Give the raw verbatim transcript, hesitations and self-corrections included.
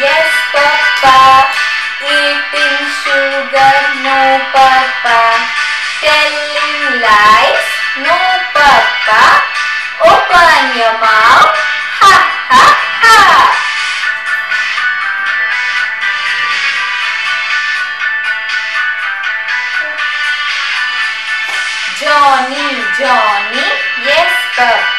yes papa. Eating sugar, no papa. Telling lies, no papa. Open your mouth, ha ha ha. Johnny, Johnny, yes papa.